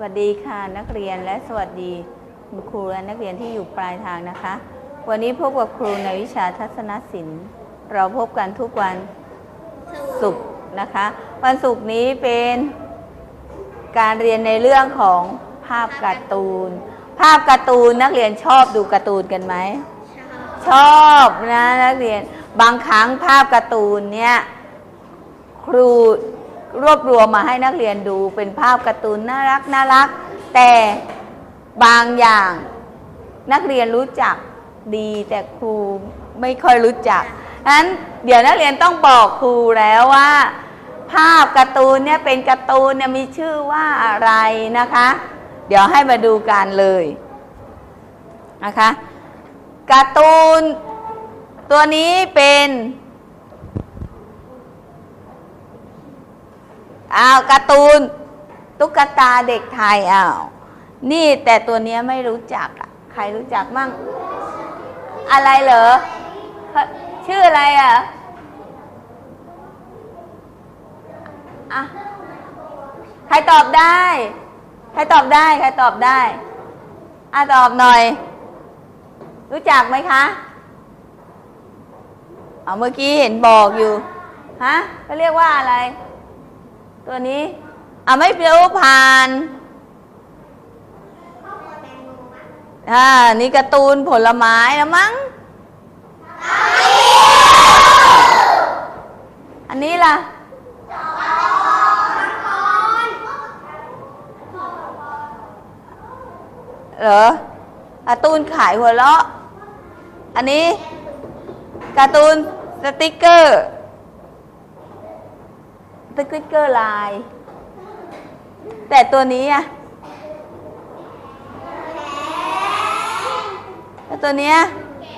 วัสดีค่ะนักเรียนและสวัสดีคุณครูและนักเรียนที่อยู่ปลายทางนะคะวันนี้พบกับครูในวิชาทัศนศิลป์เราพบกันทุกวันศุกร์นะคะวันศุกร์นี้เป็นการเรียนในเรื่องของภาพการ์ตูนนักเรียนชอบดูการ์ตูนกันไหมชอบนะนักเรียนบางครั้งภาพการ์ตูนเนี่ยครูรวบรวมมาให้นักเรียนดูเป็นภาพการ์ตูนน่ารักแต่บางอย่างนักเรียนรู้จักดีแต่ครูไม่ค่อยรู้จักฉะนั้นเดี๋ยวนักเรียนต้องบอกครูแล้วว่าภาพการ์ตูนเนี่ยเป็นการ์ตูนเนี่ยมีชื่อว่าอะไรนะคะเดี๋ยวให้มาดูกันเลยนะคะการ์ตูนตัวนี้เป็นการ์ตูนตุ๊กตาเด็กไทยนี่แต่ตัวนี้ไม่รู้จักใครรู้จักมั่งอะไรเหรอชื่ออะไรใครตอบได้ตอบหน่อยรู้จักไหมคะเมื่อกี้เห็นบอกอยู่เขาเรียกว่าอะไรตัวนี้ไม่รู้ผ่านนี่การ์ตูนผลไม้แล้วมั้งอันนี้ล่ะเหรอการ์ตูนขายหัวเราะอันนี้การ์ตูนสติ๊กเกอร์ลายแต่ตัวนี้ตัวเนี้ย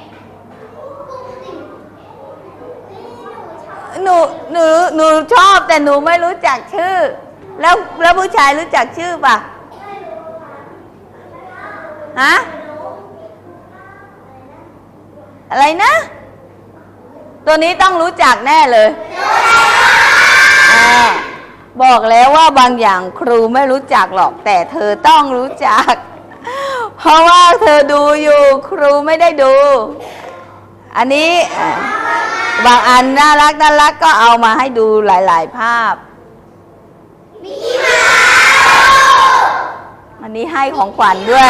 หนูชอบแต่หนูไม่รู้จักชื่อแล้วผู้ชายรู้จักชื่อป่ะอะไรนะตัวนี้ต้องรู้จักแน่เลยบอกแล้วว่าบางอย่างครูไม่รู้จักหรอกแต่เธอต้องรู้จักเพราะว่าเธอดูอยู่ครูไม่ได้ดูอันนี้บางอันน่ารักก็เอามาให้ดูหลายๆภาพอันนี้ให้ของขวัญด้วย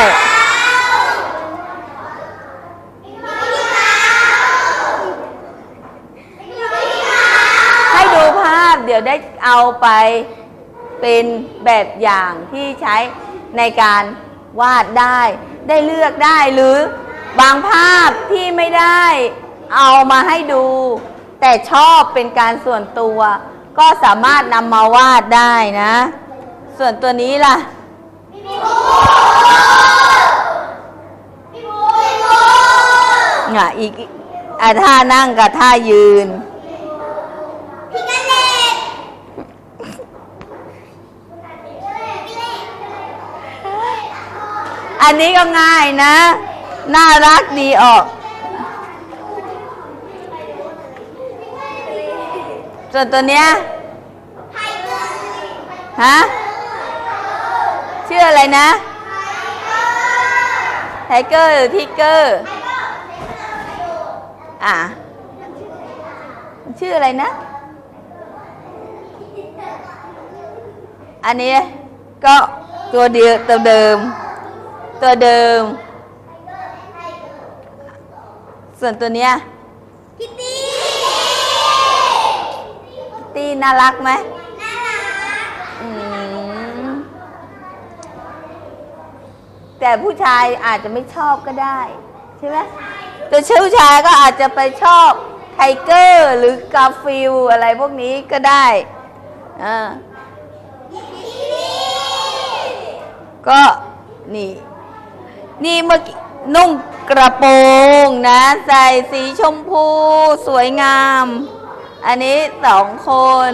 ให้ดูภาพเดี๋ยวได้เอาไปเป็นแบบอย่างที่ใช้ในการวาดได้เลือกได้หรือบางภาพที่ไม่ได้เอามาให้ดูแต่ชอบเป็นการส่วนตัวก็สามารถนำมาวาดได้นะส่วนตัวนี้ล่ะอีกท่านั่งกับท่ายืนอันนี้ก็ง่ายนะน่ารักดีออกส่วนตัวเนี้ยชื่ออะไรนะไทเกอร์หรือทิกเกอร์ชื่ออะไรนะอันนี้ก็ตัวเดิมส่วนตัวเนี้ยคิตตี้น่ารักไหมแต่ผู้ชายอาจจะไม่ชอบก็ได้ใช่ไหมแต่ผู้ชายก็อาจจะไปชอบไทเกอร์หรือกาฟิลอะไรพวกนี้ก็ได้ก็นี่เมื่อกี้นุ่งกระโปรงนะใส่สีชมพูสวยงามอันนี้2 คน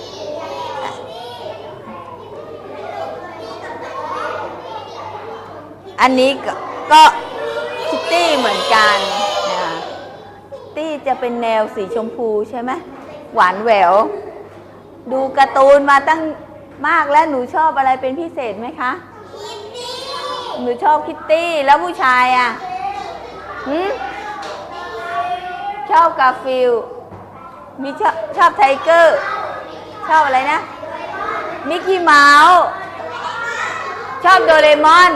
อันนี้ก็คิตตี้เหมือนกันตี้จะเป็นแนวสีชมพูใช่ไหมหวานแหววดูการ์ตูนมาตั้งมากแล้วหนูชอบอะไรเป็นพิเศษไหมคะ คิหนูชอบคิตตี้แล้วผู้ชายอ่ะชอบกาฟิลมีชอบไทเกอร์ชอบอะไรนะมิกกี้เมาส์ชอบโดเรมอน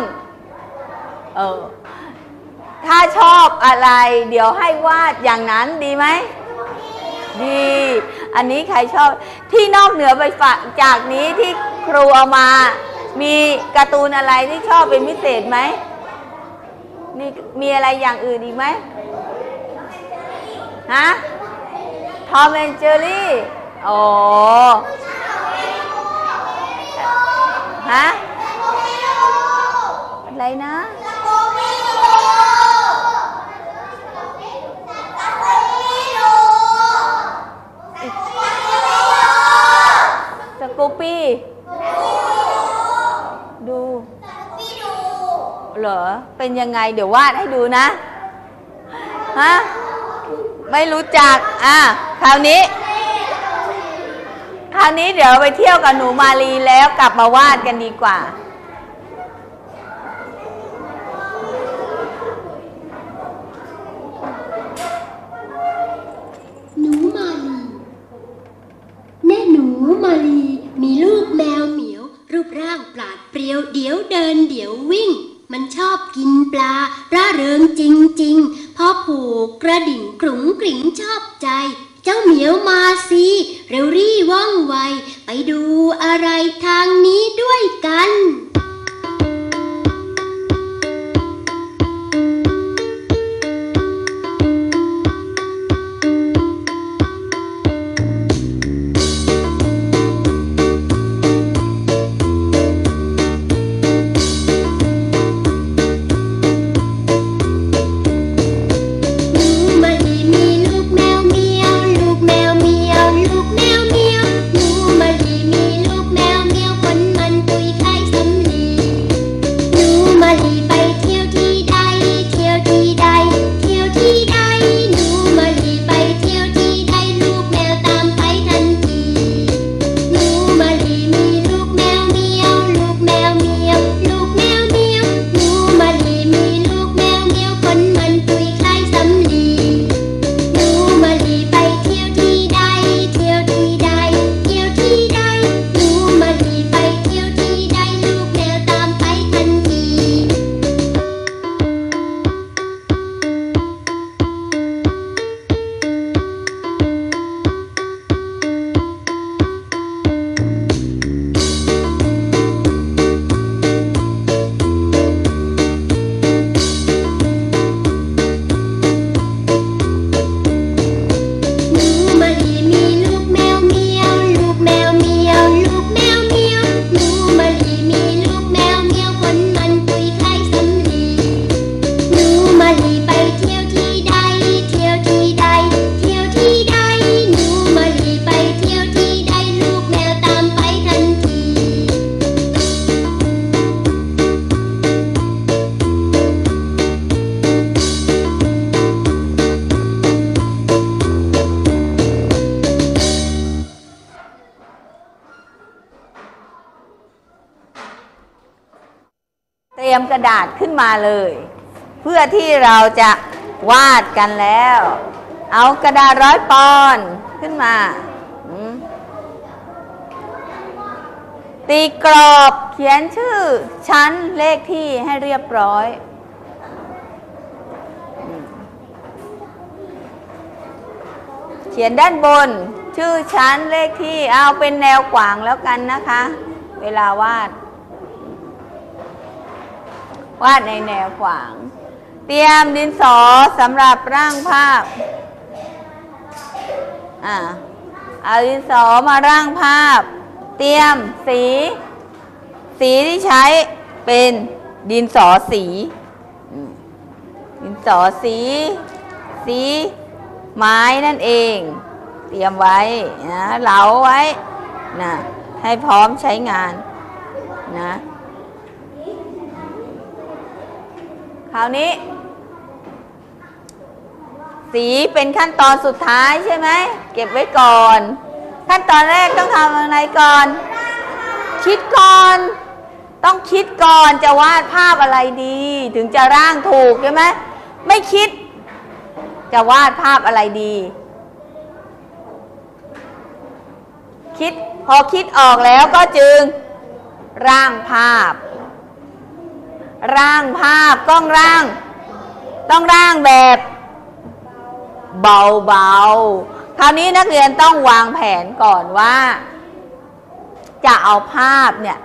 ถ้าชอบอะไรเดี๋ยวให้วาดอย่างนั้นดีไหมดีอันนี้ใครชอบที่นอกเหนือไปจากนี้ที่ครูเอามามีการ์ตูนอะไรที่ชอบเป็นพิเศษไหมนี่มีอะไรอย่างอื่นอีกไหมฮะทอมแอนด์เจอรี่อ๋อฮะอะไรนะสกูปี้ดูเหรอเป็นยังไงเดี๋ยววาดให้ดูนะฮะไม่รู้จักคราวนี้เดี๋ยวไปเที่ยวกับหนูมาลีแล้วกลับมาวาดกันดีกว่าหนูมาลีแม่หนูมาลีมีลูกแมวเหมียวรูปร่างปราดเปรียวเดี๋ยวเดินเดี๋ยววิ่งมันชอบกินปลาร่าเริงจริงๆพอผูกกระดิ่งกรุ๋งกริ่งชอบใจเจ้าเหมียวมาสิเร็วรี่ว่องไวไปดูอะไรทางนี้ด้วยกันเตรียมกระดาษขึ้นมาเลยเพื่อที่เราจะวาดกันแล้วเอากระดาษ100 ปอนด์ขึ้นมาตีกรอบเขียนชื่อชั้นเลขที่ให้เรียบร้อยเขียนด้านบนชื่อชั้นเลขที่เอาเป็นแนวขวางแล้วกันนะคะเวลาวาดในแนวขวางเตรียมดินสอสำหรับร่างภาพเอาดินสอมาร่างภาพเตรียมสีที่ใช้เป็นดินสอสีไม้นั่นเองเตรียมไว้นะเหลาไว้นะให้พร้อมใช้งานนะคราวนี้สีเป็นขั้นตอนสุดท้ายใช่ไหมเก็บไว้ก่อนขั้นตอนแรกต้องทำอะไรก่อนคิดก่อนต้องคิดก่อนจะวาดภาพอะไรดี ถึงจะร่างถูกใช่ไหมไม่คิดจะวาดภาพอะไรดีคิดพอคิดออกแล้วก็จึงร่างภาพต้องร่างแบบเบาๆคราวนี้นักเรียนต้องวางแผนก่อนว่าจะเอาภาพเนี่ย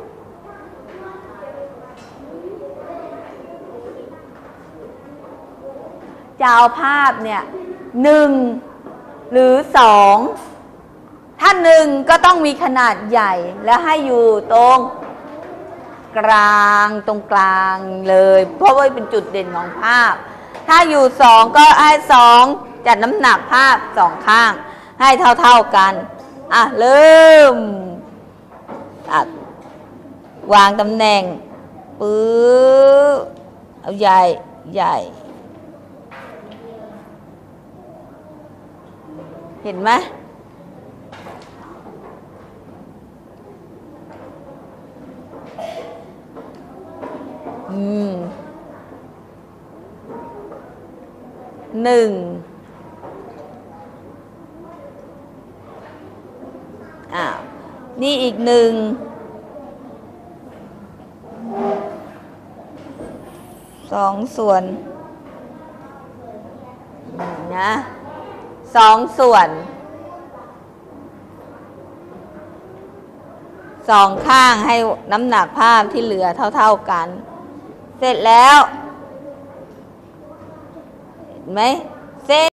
หนึ่งหรือสองถ้าหนึ่งก็ต้องมีขนาดใหญ่และให้อยู่ตรงกลางเลยเพราะว่าเป็นจุดเด่นของภาพถ้าอยู่สองก็ให้สองจัดน้ำหนักภาพสองข้างให้เท่ากันเริ่มวางตำแหน่งปื๊บเอาใหญ่เห็นไหมหนึ่งนี่อีกหนึ่งสองส่วนนะสองส่วนสองข้างให้น้ำหนักภาพที่เหลือเท่ากันเสร็จแล้วเห็นไหมเส้น